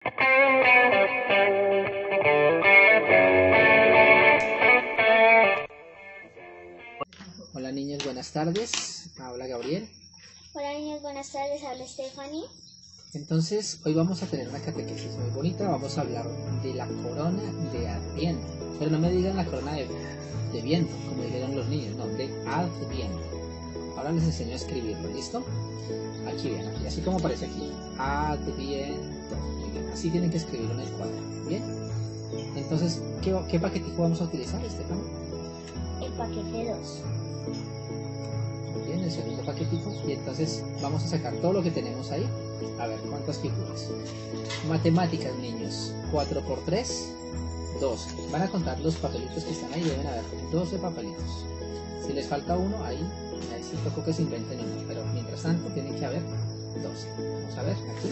Hola niños, buenas tardes. Habla Gabriel. Hola niños, buenas tardes. Habla Stephanie. Entonces, hoy vamos a tener una catequesis muy bonita. Vamos a hablar de la corona de Adviento. Pero no me digan la corona de viento, como dijeron los niños, no, de Adviento. Ahora les enseño a escribirlo, ¿listo? Aquí bien, aquí, así como aparece aquí. Adviento. Muy bien, así tienen que escribirlo en el cuadro. Bien. Entonces, ¿qué paquetico vamos a utilizar, Stephanie? El paquete 2. Bien, el segundo paquetico, y entonces vamos a sacar todo lo que tenemos ahí. A ver cuántas figuras. Matemáticas, niños. 4 por 3, 12. Van a contar los papelitos que están ahí, deben haber 12 papelitos. Si les falta uno, ahí sí tocó que se inventen uno, pero mientras tanto tienen que haber 12. Vamos a ver aquí.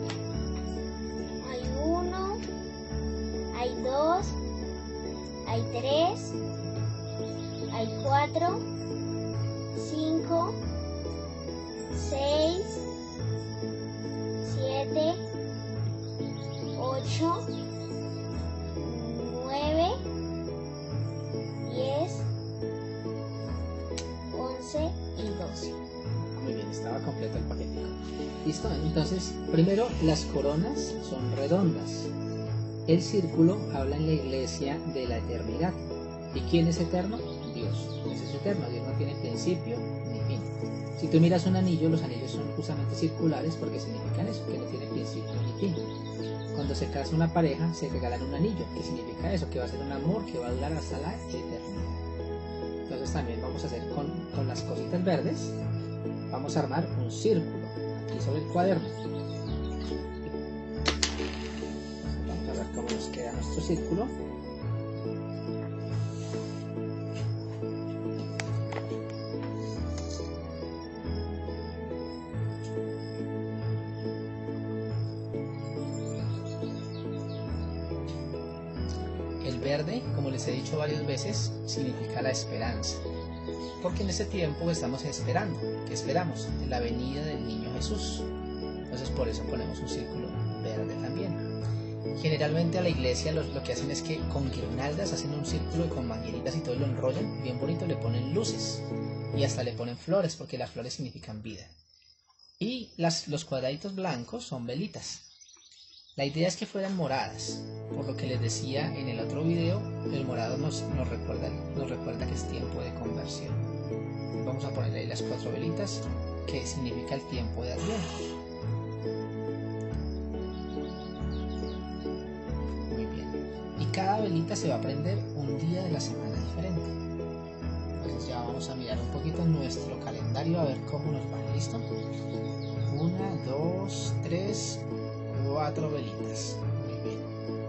Hay 1, hay 2, hay 3, hay 4, 5, 6, 7, 8, 9, 10, 11 y 12. Muy bien, estaba completo el paquetico. ¿Listo? Entonces, primero, las coronas son redondas. El círculo habla en la iglesia de la eternidad. ¿Y quién es eterno? Dios. Ese es eterno. Dios no tiene principio ni fin. Si tú miras un anillo, los anillos son justamente circulares porque significan eso, que no tiene principio ni fin. Cuando se casa una pareja, se regalan un anillo. ¿Qué significa eso? Que va a ser un amor que va a durar hasta la eternidad. Entonces también vamos a hacer con las cositas verdes, vamos a armar un círculo aquí sobre el cuaderno. Vamos a ver cómo nos queda nuestro círculo. El verde, como les he dicho varias veces, significa la esperanza. Porque en ese tiempo estamos esperando. ¿Qué esperamos? La venida del niño Jesús. Entonces por eso ponemos un círculo verde también. Generalmente a la iglesia lo que hacen es que con guirnaldas hacen un círculo y con mangueritas y todo lo enrollan. Bien bonito, le ponen luces. Y hasta le ponen flores porque las flores significan vida. Y los cuadraditos blancos son velitas. La idea es que fueran moradas, por lo que les decía en el otro video, el morado nos recuerda que es tiempo de conversión. Vamos a poner ahí las 4 velitas, que significa el tiempo de Adviento. Muy bien. Y cada velita se va a prender un día de la semana diferente. Entonces ya vamos a mirar un poquito nuestro calendario a ver cómo nos va. ¿Listo? 1, 2, 3... 4 velitas. Muy bien.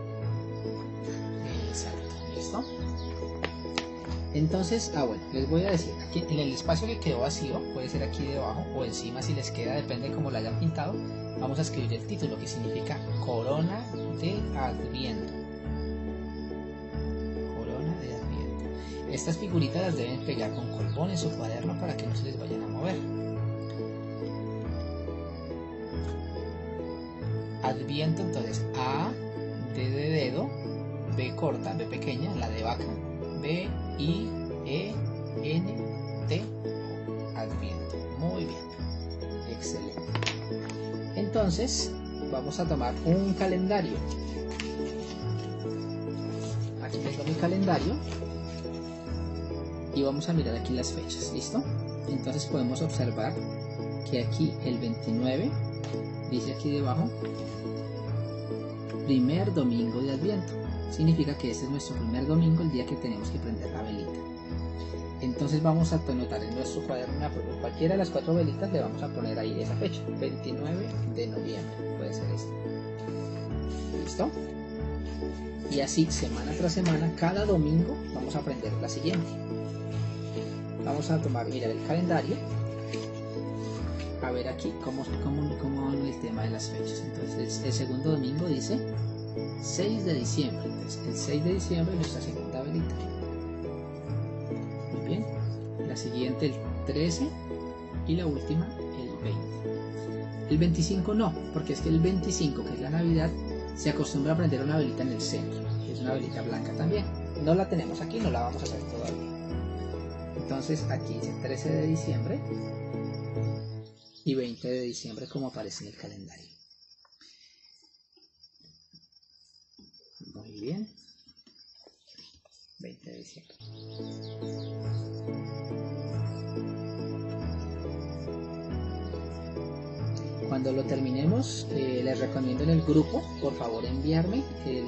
Exacto. ¿Listo? Entonces, bueno, les voy a decir, aquí en el espacio que quedó vacío, puede ser aquí debajo o encima si les queda, depende de cómo lo hayan pintado, vamos a escribir el título que significa Corona de Adviento. Corona de Adviento. Estas figuritas las deben pegar con colbón en su cuaderno para que no se les vayan a mover. Adviento, entonces A, D de dedo, B corta, B pequeña, la de vaca, B, I, E, N, T, Adviento. Muy bien, excelente. Entonces, vamos a tomar un calendario. Aquí tengo mi calendario y vamos a mirar aquí las fechas, ¿listo? Entonces podemos observar que aquí el 29 dice aquí debajo, primer domingo de Adviento. Significa que este es nuestro primer domingo, el día que tenemos que prender la velita. Entonces vamos a anotar en nuestro cuaderno, cualquiera de las 4 velitas le vamos a poner ahí esa fecha, 29 de noviembre, puede ser este. ¿Listo? Y así, semana tras semana, cada domingo vamos a prender la siguiente. Vamos a mirar el calendario, a ver aquí cómo el tema de las fechas. Entonces el segundo domingo dice 6 de diciembre. Entonces el 6 de diciembre es nuestra segunda velita. Muy bien. La siguiente el 13 y la última el 20. El 25 no, porque es que el 25, que es la Navidad, se acostumbra a prender una velita en el centro, que es una velita blanca también. No la tenemos aquí, no la vamos a hacer todavía. Entonces aquí dice 13 de diciembre y 20 de diciembre como aparece en el calendario. Muy bien. 20 de diciembre. Cuando lo terminemos, les recomiendo en el grupo, por favor, enviarme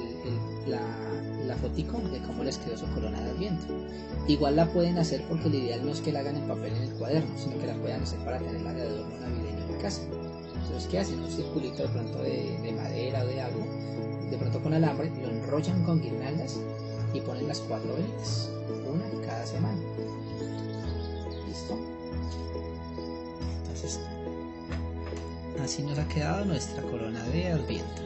la fotico de cómo les quedó su corona de Adviento. Igual la pueden hacer porque lo ideal no es que la hagan en papel en el cuaderno, sino que la puedan hacer para tenerla de adorno navideño en casa. Entonces, ¿qué hacen? Un circulito de pronto de madera o de algo, de pronto con alambre, lo enrollan con guirnaldas y ponen las 4 velitas, una cada semana. ¿Listo? Entonces, así nos ha quedado nuestra corona de Adviento.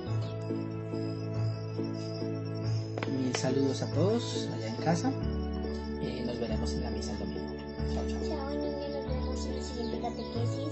Mil saludos a todos allá en casa. Nos veremos en la misa el domingo. Chao, chao. Chao, niños, nos vemos en la siguiente catequesis.